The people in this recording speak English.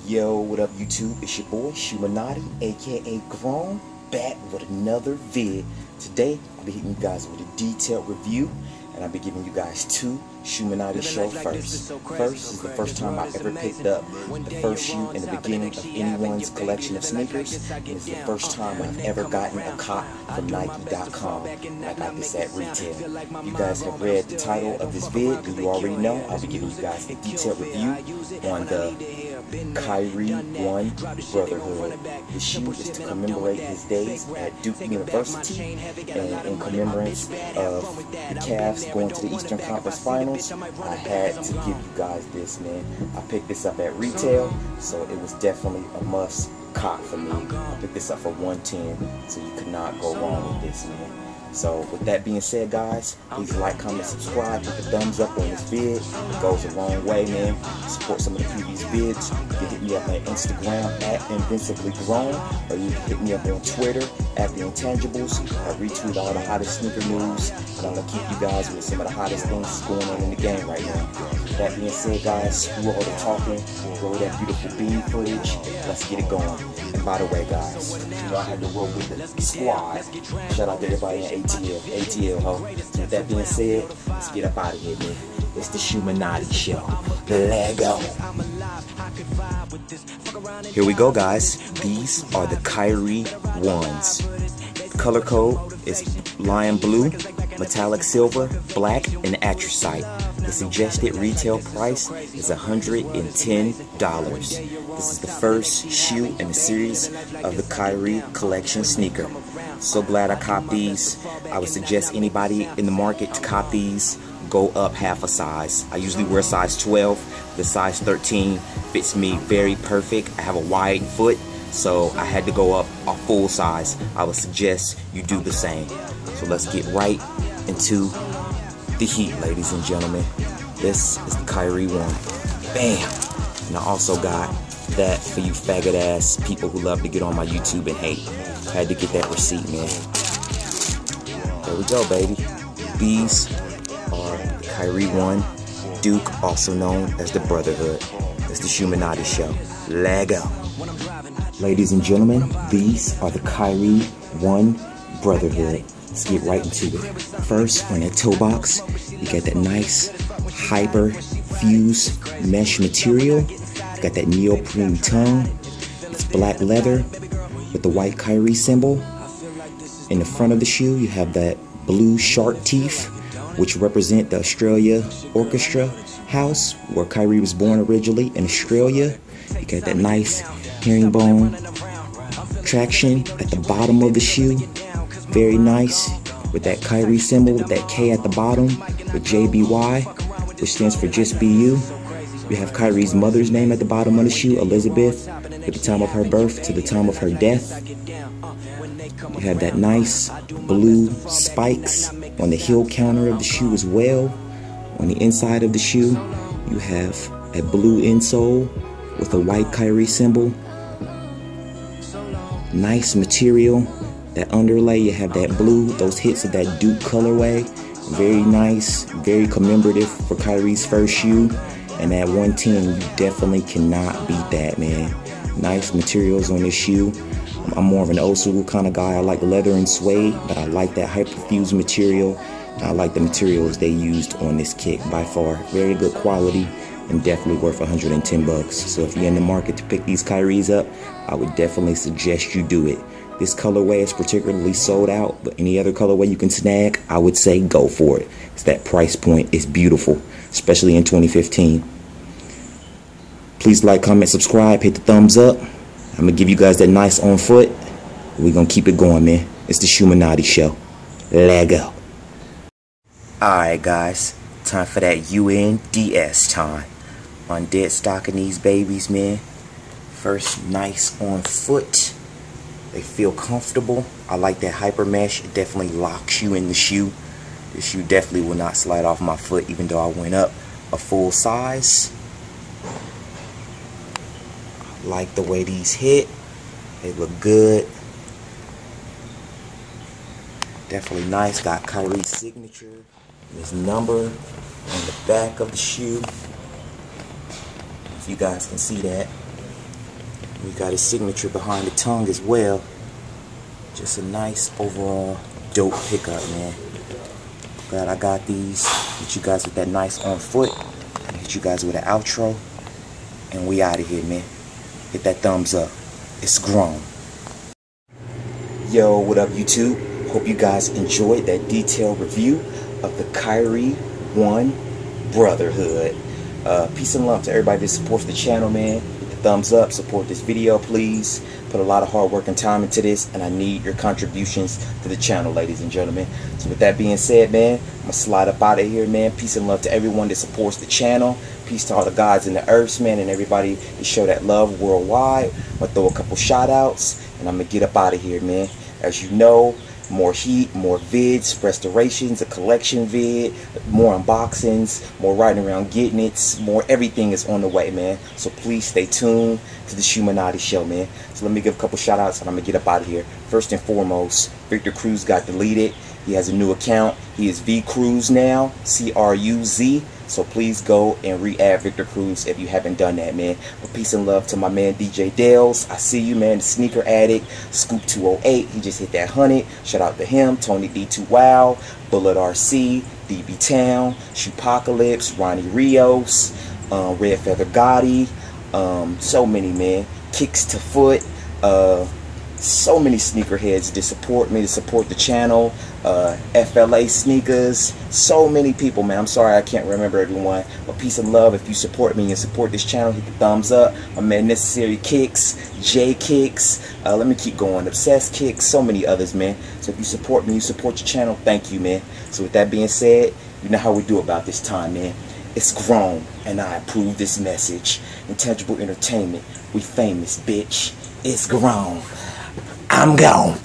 Yo, what up YouTube? It's your boy Shoemanati, aka Grown, back with another vid. Today, I'll be hitting you guys with a detailed review, and I'll be giving you guys two Shoemanati show first. First is the first time I ever picked up the first shoe in the beginning of anyone's collection of sneakers, and it's the first time I've ever gotten a cop from Nike.com. I got this at retail. You guys have read the title of this vid, and you already know I'll be giving you guys a detailed review on the Kyrie 1 Brotherhood. The shoe is to commemorate his days at Duke University, and in commemoration of the Cavs going to the Eastern Conference Finals, I had to give you guys this, man. I picked this up at retail, so it was definitely a must cop for me. I picked this up for $110, so you could not go wrong with this, man. So with that being said, guys, please like, comment, subscribe, hit the thumbs up on this vid. It goes a long way, man. Support some of the previous vids. You can hit me up on Instagram at InvinciblyGrown, or you can hit me up on Twitter at The Intangibles. I retweet all the hottest sneaker news, and I'm gonna keep you guys with some of the hottest things going on in the game right now. With that being said, guys, screw all the talking, roll that beautiful beam footage. Let's get it going. And by the way, guys, you know I had to roll with the squad. Shout out to everybody in ATL, ho. With that being said, let's get up out of here, man. It's the Shoemanati show. Let go. Here we go, guys. These are the Kyrie 1s. The color code is lion blue, metallic silver, black, and anthracite. The suggested retail price is $110. This is the first shoe in the series of the Kyrie collection sneaker. So glad I copped these. I would suggest anybody in the market to cop these. Go up half a size. I usually wear size 12. The size 13 fits me very perfect. I have a wide foot, so I had to go up a full size. I would suggest you do the same. So let's get right into the heat, ladies and gentlemen. This is the Kyrie 1. Bam! And I also got that for you faggot ass people who love to get on my YouTube and hate. Had to get that receipt, man. There we go, baby. These are the Kyrie 1 Duke, also known as the Brotherhood. It's the Shoemanati show. Let go. Ladies and gentlemen, these are the Kyrie 1 Brotherhood. Let's get right into it. First, on that toe box, you got that nice hyper fuse mesh material. Got that neoprene tongue. It's black leather with the white Kyrie symbol. In the front of the shoe, you have that blue shark teeth, which represent the Australia Orchestra House, where Kyrie was born originally in Australia. You got that nice herringbone traction at the bottom of the shoe. Very nice, with that Kyrie symbol, with that K at the bottom, with JBY, which stands for Just Be You. We have Kyrie's mother's name at the bottom of the shoe, Elizabeth, at the time of her birth to the time of her death. You have that nice blue spikes on the heel counter of the shoe as well. On the inside of the shoe, you have a blue insole with a white Kyrie symbol. Nice material. That underlay, you have that blue, those hits of that Duke colorway. Very nice, very commemorative for Kyrie's first shoe. And at 110, you definitely cannot beat that, man. Nice materials on this shoe. I'm more of an old school kind of guy. I like leather and suede, but I like that hyperfuse material. I like the materials they used on this kick by far. Very good quality and definitely worth 110 bucks. So if you're in the market to pick these Kyries up, I would definitely suggest you do it. This colorway is particularly sold out, but any other colorway you can snag, I would say go for it. It's that price point is beautiful, especially in 2015. Please like, comment, subscribe, hit the thumbs up. I'm going to give you guys that nice on foot. We're going to keep it going, man. It's the Shoemanati show. Let go. Alright, guys. Time for that UNDS time. On dead stock in these babies, man. First, nice on foot. They feel comfortable. I like that hyper mesh. It definitely locks you in the shoe. The shoe definitely will not slide off my foot, even though I went up a full size. I like the way these hit. They look good. Definitely nice. Got Kyrie's signature and his number on the back of the shoe. If you guys can see that. We got his signature behind the tongue as well. Just a nice overall dope pickup, man. Glad I got these. Hit you guys with that nice on foot. And hit you guys with an outro. And we out of here, man. Hit that thumbs up. It's grown. Yo, what up, YouTube? Hope you guys enjoyed that detailed review of the Kyrie 1 Brotherhood. Peace and love to everybody that supports the channel, man. Hit the thumbs up. Support this video, please. Put a lot of hard work and time into this, and I need your contributions to the channel, ladies and gentlemen. So with that being said, man, I'm going to slide up out of here, man. Peace and love to everyone that supports the channel. Peace to all the gods in the earth, man, and everybody that show that love worldwide. I'm going to throw a couple shout outs, and I'm going to get up out of here, man. As you know, more heat, more vids, restorations, a collection vid, more unboxings, more riding around getting it, more everything is on the way, man. So please stay tuned to the Shoemanati show, man. So let me give a couple shout outs and I'm gonna get up out of here. First and foremost, Victor Cruz got deleted. He has a new account. He is V Cruz now, C-R-U-Z. So please go and re-add Victor Cruz if you haven't done that, man. But peace and love to my man DJ Dales. I see you, man. The sneaker addict, Scoop 208. He just hit that 100. Shout out to him. Tony D2 Wow, Bullet RC, DB Town, Shoepocalypse, Ronnie Rios, Red Feather Gotti. So many, man. Kicks to Foot. So many sneakerheads that support me, to support the channel. FLA Sneakers. So many people, man. I'm sorry I can't remember everyone. But peace and love. If you support me and support this channel, hit the thumbs up. My man Necessary Kicks, J Kicks. Let me keep going. Obsessed Kicks. So many others, man. So if you support me, you support your channel, thank you, man. So with that being said, you know how we do about this time, man. It's grown, and I approve this message. Intangible Entertainment. We famous, bitch. It's grown. I'm gone.